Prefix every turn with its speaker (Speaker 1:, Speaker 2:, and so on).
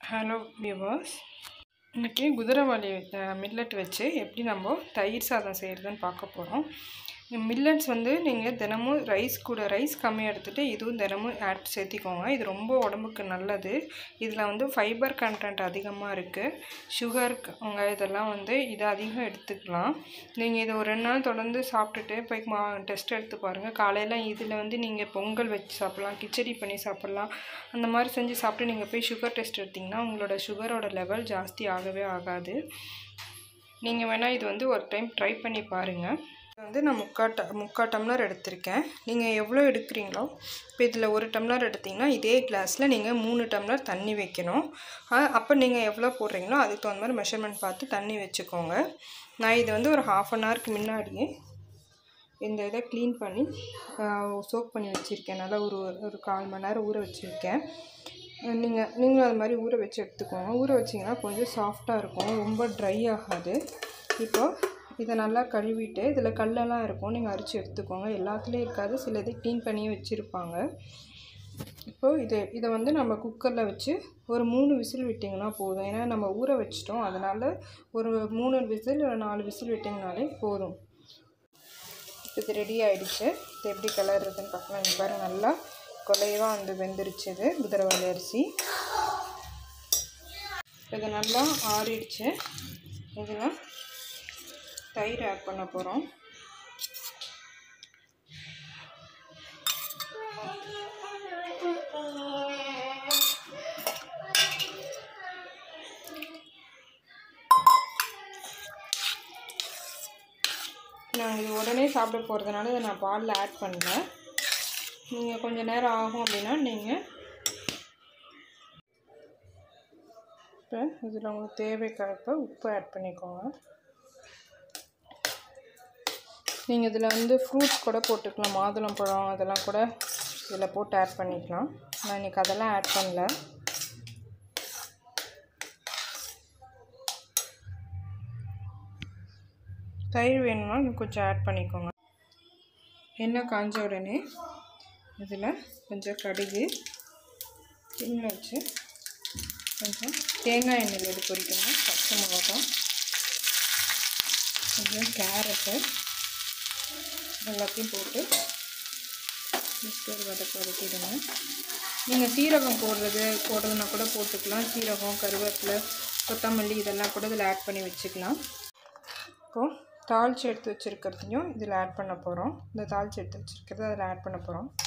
Speaker 1: Hello viewers, இன்றைக்கி குதிரைவாலி millet வச்சு எப்படி நம்ம தயிர் சாதம் செய்கிறதுன்னு பார்க்க போகிறோம். மில்லட்ஸ் நீங்கள் தினமும் ரைஸ் கம்மியாக எடுத்துகிட்டு இதுவும் தினமும் சேர்த்திக்கோங்க. இது ரொம்ப உடம்புக்கு நல்லது. இதில் ஃபைபர் கண்டென்ட் அதிகமாக இருக்குது. சுகர் இதெல்லாம் இதை அதிகம் எடுத்துக்கலாம். நீங்கள் இதை ஒரு 2 நாள் தொடர்ந்து சாப்பிட்டுட்டு போய் டெஸ்ட் எடுத்து பாருங்கள். காலையில் இதில் நீங்கள் பொங்கல் வச்சு சாப்பிட்லாம், கிச்சடி பண்ணி சாப்பிட்லாம். அந்த மாதிரி செஞ்சு சாப்பிட்டு நீங்கள் போய் சுகர் டெஸ்ட் எடுத்திங்கன்னா உங்களோட சுகரோட லெவல் ஜாஸ்தி ஆகவே ஆகாது. நீங்கள் வேணால் இது ஒரு டைம் ட்ரை பண்ணி பாருங்கள். நான் முக்கால் டம்ளர் எடுத்திருக்கேன். நீங்கள் எவ்வளோ எடுக்கிறீங்களோ, இப்போ இதில் 1 டம்ளர் எடுத்திங்கன்னா இதே கிளாஸில் நீங்கள் 3 டம்ளர் தண்ணி வைக்கணும். அப்போ நீங்கள் எவ்வளோ போடுறீங்களோ அதுக்கு தகுந்த மாதிரி மெஷர்மெண்ட் பார்த்து தண்ணி வச்சுக்கோங்க. நான் இது ஒரு ½ அன் ஹவருக்கு முன்னாடியே இந்த இதை க்ளீன் பண்ணி சோக் பண்ணி வச்சுருக்கேன். நல்லா ஒரு 1/4 மணி நேரம் ஊற வச்சுருக்கேன். நீங்களும் அது மாதிரி ஊற வச்சு எடுத்துக்கோங்க. ஊற வச்சிங்கன்னா கொஞ்சம் சாஃப்டாக இருக்கும், ரொம்ப ட்ரை ஆகாது. இப்போது இதை நல்லா கழுவிட்டு இதில் கல்லெல்லாம் இருக்கும், நீங்கள் அரிச்சு எடுத்துக்கோங்க. எல்லாத்துலேயும் இருக்காது, சில இது க்ளீன் பண்ணி வச்சுருப்பாங்க. இப்போது இதை நம்ம குக்கரில் வச்சு ஒரு 3 விசில் விட்டிங்கன்னா போதும். ஏன்னா நம்ம ஊற வச்சிட்டோம், அதனால் ஒரு 3 விசில் 4 விசில் விட்டிங்கனாலே போதும். இது ரெடி ஆகிடுச்சு. இது எப்படி கிளறதுன்னு பார்க்கலாம். இங்கே பாருங்கள், நல்லா குலைவாக வெந்துருச்சு. இது குதிரைவாலி அரிசி. இது நல்லா ஆறிடுச்சு. இதில் தயிர் ஆட் பண்ண போகிறோம். நான் இது உடனே சாப்பிட போகிறதுனால இதை நான் பாலில் ஆட் பண்ணல. நீங்கள் கொஞ்சம் நேரம் ஆகும் அப்படின்னா நீங்கள் இப்போ இதில் உங்களுக்கு தேவைக்கேற்ப உப்பு ஆட் பண்ணிக்கோங்க. நீங்கள் இதில் ஃப்ரூட்ஸ் கூட போட்டுக்கலாம், மாதுளம்பழம் அதெல்லாம் கூட இதில் போட்டு ஆட் பண்ணிக்கலாம். நான் இன்றைக்கி அதெல்லாம் ஆட் பண்ணல. தயிர் வேணும்னா கொஞ்சம் ஆட் பண்ணிக்கோங்க. எண்ணெய் காஞ்ச உடனே இதில் கொஞ்சம் கடுகு சின்ன வச்சு கொஞ்சம் தேங்காய் எண்ணெயில் எடுத்து பொரிக்கணும். பச்சை மிளகாய், கொஞ்சம் கேரட்டு எல்லாத்தையும் போட்டு ஒரு வதக்கிடுங்க. நீங்கள் சீரகம் போடுறதுனா கூட போட்டுக்கலாம். சீரகம், கருவேப்பிலை, கொத்தமல்லி இதெல்லாம் கூட இதில் ஆட் பண்ணி வச்சுக்கலாம். இப்போது தாளித்து எடுத்து வச்சுருக்கிறதையும் இதில் ஆட் பண்ண போகிறோம். இந்த தாளித்து எடுத்து வச்சுருக்கிறத அதில் ஆட் பண்ண போகிறோம்.